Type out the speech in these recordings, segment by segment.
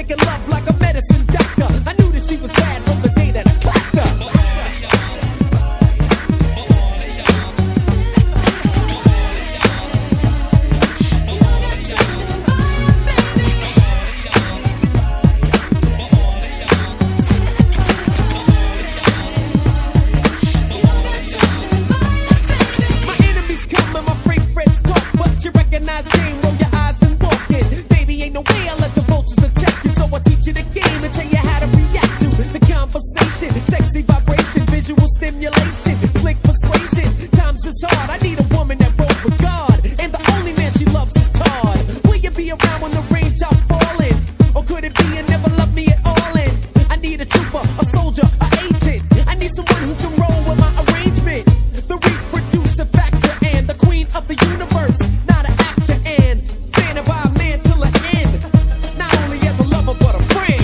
making love like a medicine doctor. I knew that she was bad from the day that I clapped her. My enemies come and my freight friends talk, but you recognize game, roll your eyes and walk in. Baby, ain't no way I let the vultures attack you, so I teach you the game and tell you how to react to the conversation. Sexy vibration, visual stimulation, slick persuasion. Times is hard, I need a woman that rolls with God, and the only man she loves is Todd. Will you be around when the rain stops falling? Or could it be you never loved me at all? And I need a trooper, a soldier, an agent. I need someone who can roll with my arrangement. The reproducer factor and the queen of the universe. Not an actor and standing by a man till the end. Not only as a lover but a friend.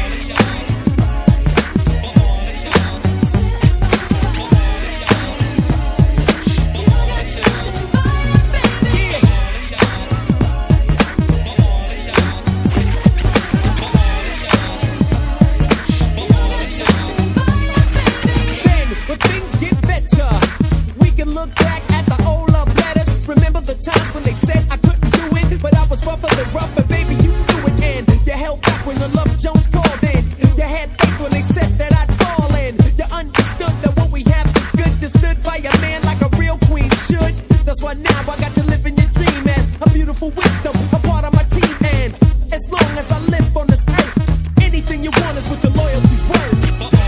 Then, when things get better, we can look back at the old love letters. Remember the times when they said I couldn't do it, but I was rougher than rough, but baby you do it. And you held back when the Love Jones called in. You had faith when they said that I'd fall in. You understood that what we have is good. You stood by a man like a real queen should. That's why now I got you living your dream as a beautiful wisdom, a part of my team. And as long as I live on this earth, anything you want is what your loyalty's worth.